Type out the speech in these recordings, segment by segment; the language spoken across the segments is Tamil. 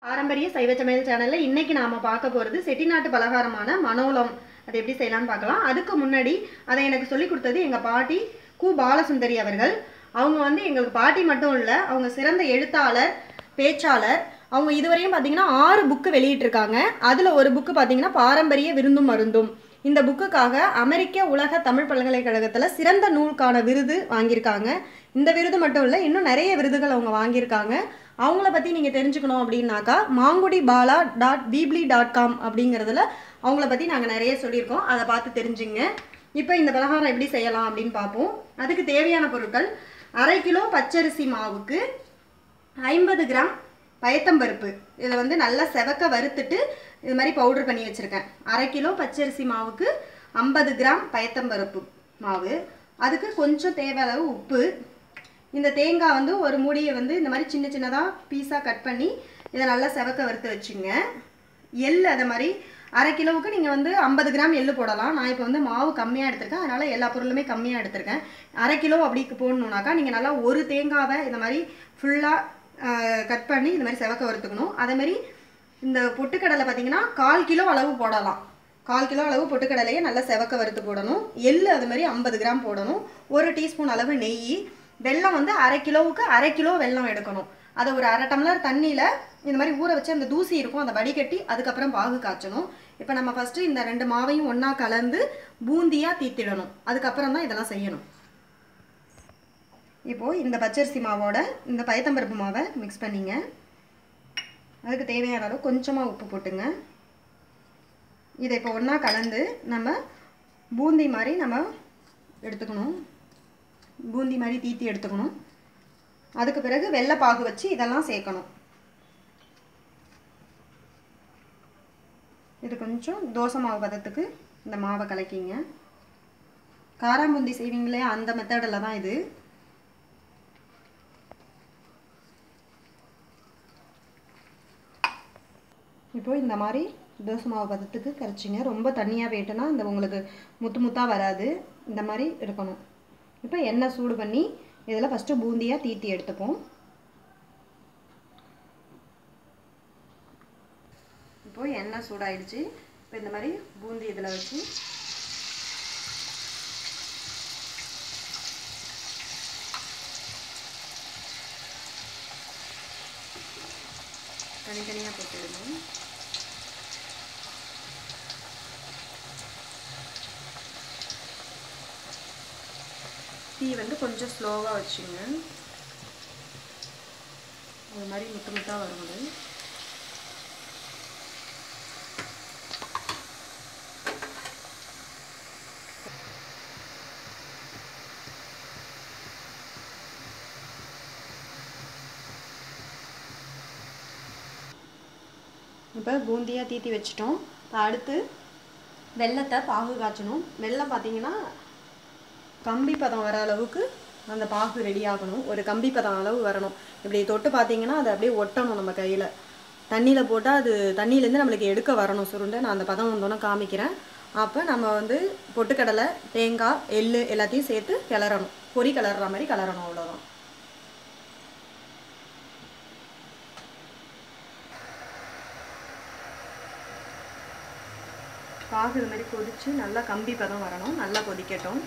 பாரம்பரிய சைவ சமையல் சேனல்ல இன்னைக்கு நாம பார்க்க போறது செட்டிநாட்டு பலகாரமான மனோலம். அதை எப்படி செய்யலாம்னு பார்க்கலாம். அதுக்கு முன்னாடி அதை எனக்கு சொல்லி கொடுத்தது எங்க பாட்டி கு பாலசுந்தரி அவர்கள். அவங்க வந்து எங்களுக்கு பாட்டி மட்டும் இல்ல, அவங்க சிறந்த எழுத்தாளர், பேச்சாளர். அவங்க இதுவரையும் பார்த்தீங்கன்னா 6 புக்கு வெளியிட்டிருக்காங்க. அதுல ஒரு புக்கு பார்த்தீங்கன்னா பாரம்பரிய விருந்தும் மருந்தும். இந்த புக்குக்காக அமெரிக்க உலக தமிழ் பல்கலைக்கழகத்துல சிறந்த நூலுக்கான விருது வாங்கியிருக்காங்க. இந்த விருது மட்டும் இல்லை, இன்னும் நிறைய விருதுகள் அவங்க வாங்கியிருக்காங்க. அவங்கள பற்றி நீங்கள் தெரிஞ்சுக்கணும் அப்படின்னாக்கா mangudibala.weebly.com அப்படிங்கிறதுல அவங்கள பற்றி நாங்கள் நிறைய சொல்லியிருக்கோம். அதை பார்த்து தெரிஞ்சுங்க. இப்போ இந்த பலகாரம் எப்படி செய்யலாம் அப்படின்னு பார்ப்போம். அதுக்கு தேவையான பொருட்கள்: 1/2 கிலோ பச்சரிசி மாவுக்கு 50 கிராம் பயத்தம்பருப்பு. இதில் வந்து நல்லா செவக்க வறுத்துட்டு இது மாதிரி பவுடர் பண்ணி வச்சுருக்கேன். 1/2 கிலோ பச்சரிசி மாவுக்கு 50 கிராம் பயத்தம்பருப்பு மாவு. அதுக்கு கொஞ்சம் தேவை அளவு உப்பு. இந்த தேங்காய் வந்து ஒரு மூடியை வந்து இந்த மாதிரி சின்ன சின்னதாக பீஸாக கட் பண்ணி இதை நல்லா செவக்க வறுத்து வச்சுங்க. எள் அதை மாதிரி 1/2 கிலோவுக்கு நீங்கள் வந்து 50 கிராம் எள் போடலாம். நான் இப்போ வந்து மாவு கம்மியாக எடுத்திருக்கேன், அதனால் எல்லா பொருளுமே கம்மியாக எடுத்திருக்கேன். 1/2 கிலோ அப்படிக்கு போடணுன்னாக்கா நீங்கள் நல்லா ஒரு தேங்காவை இந்த மாதிரி ஃபுல்லாக கட் பண்ணி இந்த மாதிரி செவக்க வறுத்துக்கணும். அதேமாதிரி இந்த பொட்டுக்கடலை பார்த்தீங்கன்னா 1/4 கிலோ அளவு போடலாம். 1/4 கிலோ அளவு பொட்டுக்கடலையை நல்லா செவக்க வறுத்து போடணும். எள் அது மாதிரி 50 கிராம் போடணும். 1 டீஸ்பூன் அளவு நெய். வெல்லம் வந்து 1/2 கிலோவுக்கு 1/2 கிலோ வெல்லம் எடுக்கணும். அதை ஒரு 1/2 டம்ளர் தண்ணியில் இந்த மாதிரி ஊற வச்சு அந்த தூசி இருக்கும் அதை வடிகட்டி அதுக்கப்புறம் பாகு காய்ச்சணும். இப்போ நம்ம ஃபஸ்ட்டு இந்த 2 மாவையும் ஒன்றா கலந்து பூந்தியாக தீத்திடணும். அதுக்கப்புறம் தான் இதெல்லாம் செய்யணும். இப்போது இந்த பச்சரிசி மாவோட இந்த பயத்தம்பருப்பு மாவை மிக்ஸ் பண்ணிங்க. அதுக்கு தேவையான அளவு கொஞ்சமாக உப்பு போட்டுங்க. இதை இப்போ ஒன்றா கலந்து நம்ம பூந்தி மாதிரி நம்ம எடுத்துக்கணும். பூந்தி மாதிரி தீத்தி எடுத்துக்கணும். அதுக்கு பிறகு வெள்ளை பாகு வச்சு இதெல்லாம் சேர்க்கணும். இது கொஞ்சம் தோசை மாவு பதத்துக்கு இந்த மாவை கலக்கிங்க. காராம்பூந்தி செய்வீங்களே அந்த மெத்தடில் தான் இது. இப்போது இந்த மாதிரி தோசை மாவு பதத்துக்கு கரைச்சிங்க. ரொம்ப தண்ணியாக போயிட்டுனா இந்த உங்களுக்கு முத்து முத்தாக வராது. இந்த மாதிரி இருக்கணும். இப்போ எண்ணெய் சூடு பண்ணி இதில் ஃபஸ்ட்டு பூந்தியாக தீத்தி எடுத்துப்போம். இப்போது எண்ணெய் சூடாயிடுச்சு. இப்போ இந்த மாதிரி பூந்தி இதில் வச்சு தனித்தனியாக போட்டுடுங்க. தீ வந்து கொஞ்சம் ஸ்லோவாக வச்சுங்க. அது மாதிரி முத்து முத்தாக வரும்போது இப்போ பூந்தியாக தீத்தி வச்சிட்டோம். அடுத்து வெல்லத்தை பாகு காய்ச்சணும். வெல்லம் பார்த்தீங்கன்னா கம்பி பதம் வர அளவுக்கு அந்த பாகு ரெடி ஆகணும். ஒரு கம்பி பதம் அளவு வரணும். இப்படி தொட்டு பார்த்தீங்கன்னா அது அப்படியே ஒட்டணும் நம்ம கையில். தண்ணியில் போட்டால் அது தண்ணியிலேருந்து நம்மளுக்கு எடுக்க வரணும் சுருண்டு. நான் அந்த பதம் வந்தோன்னே காமிக்கிறேன். அப்போ நம்ம வந்து பொட்டுக்கடலை, தேங்காய், எள் எல்லாத்தையும் சேர்த்து கிளறணும். பொரி கிளறுற மாதிரி கிளறணும். அவ்வளோதான். பாகு இது மாதிரி கொதித்து நல்லா கம்பி பதம் வரணும். நல்லா கொதிக்கட்டும்.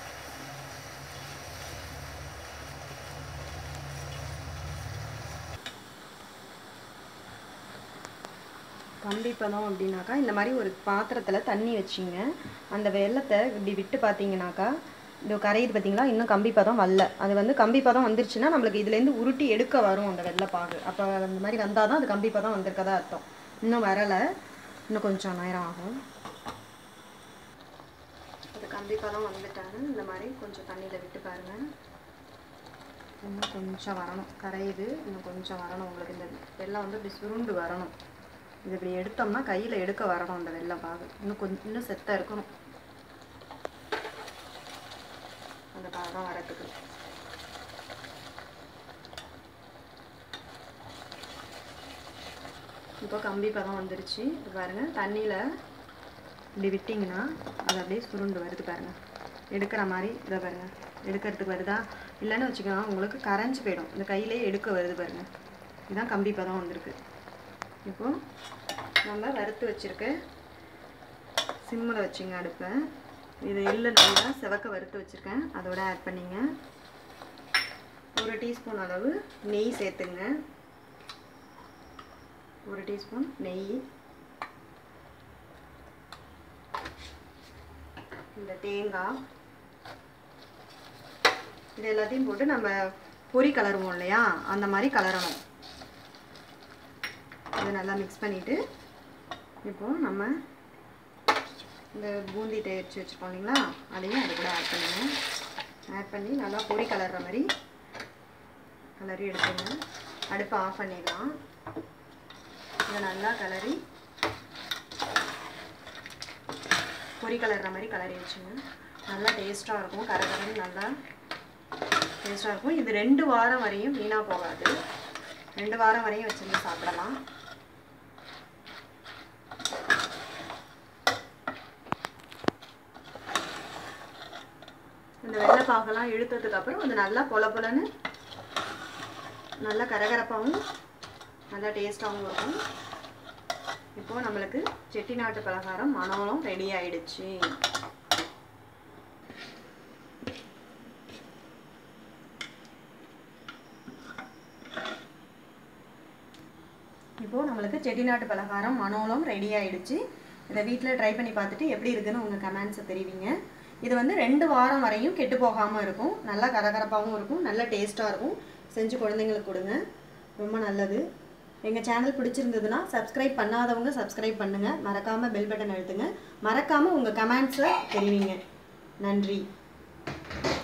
கம்பி பதம் அப்படின்னாக்கா இந்த மாதிரி ஒரு பாத்திரத்தில் தண்ணி வச்சிங்க. அந்த வெல்லத்தை இப்படி விட்டு பார்த்தீங்கன்னாக்கா இது கரையுது பார்த்தீங்களா, இன்னும் கம்பி பதம் வரல. அது வந்து கம்பி பதம் வந்துருச்சுன்னா நம்மளுக்கு இதுலேருந்து உருட்டி எடுக்க வரும் அந்த வெள்ளைப்பாகு. அப்போ அந்த மாதிரி வந்தால் தான் அது கம்பி பதம் வந்திருக்கதா அர்த்தம். இன்னும் வரலை, இன்னும் கொஞ்சம் நேரம் ஆகும். அது கம்பி பதம் வந்துட்டாங்க. இந்த மாதிரி கொஞ்சம் தண்ணியில் விட்டு பாருங்கள். இன்னும் கொஞ்சம் வரணும். கரையுது, இன்னும் கொஞ்சம் வரணும். உங்களுக்கு இந்த வெல்லம் வந்து இப்படி சுருண்டு வரணும். இது இப்படி எடுத்தோம்னா கையில் எடுக்க வரணும். அந்த வெல்லம் பாகு இன்னும் செத்தாக இருக்கணும். அந்த பாகம் வரத்துக்கு இப்போ கம்பி பதம் வந்துருச்சு. இது பாருங்கள், தண்ணியில் இப்படி விட்டிங்கன்னா அது அப்படியே சுருண்டு வருது பாருங்கள். எடுக்கிற மாதிரி இதை பாருங்கள், எடுக்கிறதுக்கு வருதா? இல்லைன்னு வச்சுக்கோங்க உங்களுக்கு கரைஞ்சி போயிடும். இந்த கையிலே எடுக்க வருது பாருங்கள். இதுதான் கம்பி பதம் வந்திருக்கு. இப்போ நம்ம வறுத்து வச்சுருக்க சிம்மில் வச்சுங்க அடுப்பை. இது எள்ளு நல்லா செவக்க வறுத்து வச்சுருக்கேன், அதோட ஆட் பண்ணிங்க. 1 டீஸ்பூன் அளவு நெய் சேர்த்துங்க. 1 டீஸ்பூன் நெய். இந்த தேங்காய் இது எல்லாத்தையும் போட்டு நம்ம பொரி கலருவோம் இல்லையா, அந்த மாதிரி கலரணும். இதை நல்லா மிக்ஸ் பண்ணிவிட்டு இப்போது நம்ம இந்த பூந்தி தேய்ச்சி வச்சுருக்கோம் இல்லைங்களா, அதையும் அது கூட ஆட் பண்ணுங்க. ஆட் பண்ணி நல்லா பொரி கலர்ற மாதிரி கலரி எடுத்துங்க. அடுப்பை ஆஃப் பண்ணிடலாம். இதை நல்லா கலரி பொரி கலர்ற மாதிரி கலரி வச்சுங்க. நல்லா டேஸ்ட்டாக இருக்கும், கரகரன்னு நல்லா டேஸ்ட்டாக இருக்கும். இது 2 வாரம் வரையும் வீணாக போகாது. 2 வாரம் வரையும் வச்சுருந்து சாப்பிடலாம். இந்த வெள்ளைப்பாகெல்லாம் இழுத்ததுக்கப்புறம் அது நல்லா பொல பொலன்னு நல்லா கரகரப்பாகவும் நல்லா டேஸ்ட்டாகவும் இருக்கும். இப்போது நம்மளுக்கு செட்டிநாட்டு பலகாரம் மணலும் ரெடி ஆயிடுச்சு. இப்போது நம்மளுக்கு செட்டிநாட்டு பலகாரம் மணலும் ரெடி ஆயிடுச்சு. இதை வீட்டில் ட்ரை பண்ணி பார்த்துட்டு எப்படி இருக்குன்னு உங்கள் கமெண்ட்ஸை தெரிவிங்க. இது வந்து 2 வாரம் வரையும் கெட்டு போகாமல் இருக்கும். நல்லா கரகரப்பாகவும் இருக்கும், நல்ல டேஸ்ட்டாக இருக்கும். செஞ்சு குழந்தைங்களுக்கு கொடுங்க, ரொம்ப நல்லது. எங்கள் சேனல் பிடிச்சிருந்ததுன்னா சப்ஸ்கிரைப் பண்ணாதவங்க சப்ஸ்கிரைப் பண்ணுங்கள். மறக்காமல் பெல் பட்டன் அழுத்துங்க. மறக்காமல் உங்கள் கமெண்ட்ஸை தெரிவிங்க. நன்றி.